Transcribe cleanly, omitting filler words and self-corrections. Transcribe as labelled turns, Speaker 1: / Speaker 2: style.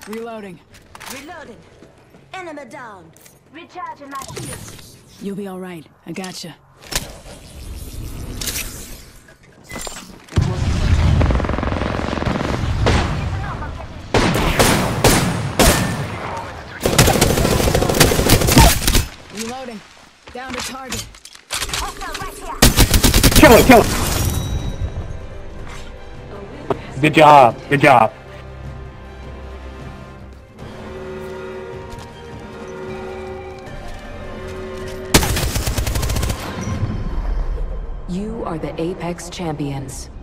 Speaker 1: Reloading.
Speaker 2: Reloading. Enemy down. Recharging my shields.
Speaker 1: You'll be all right. I gotcha. Reloading. Down to target.
Speaker 3: Kill it, kill it! Good job, good job.
Speaker 4: You are the Apex Champions.